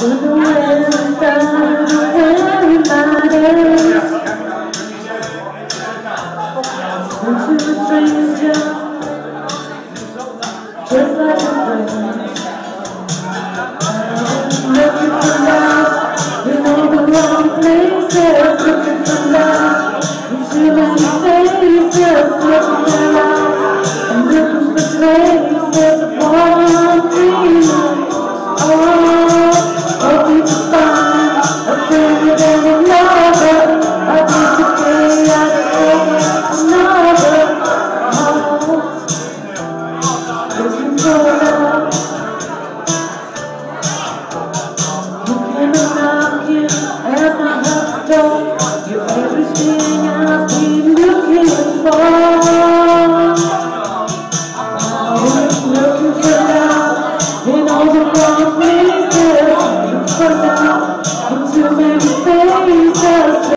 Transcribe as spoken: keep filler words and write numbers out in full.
Don't know where to start, everybody. Into a stranger, just like a friend. Looking for love in all the wrong places. Looking for love in too many faces. Looking for love and looking for places of one dream. Oh, hoping to find a friend and a lover. I disappear, I disappear another. Oh, looking for love. Looking and knocking at my heart's door. You're everything I've been looking for. Oh, looking for love in all the wrong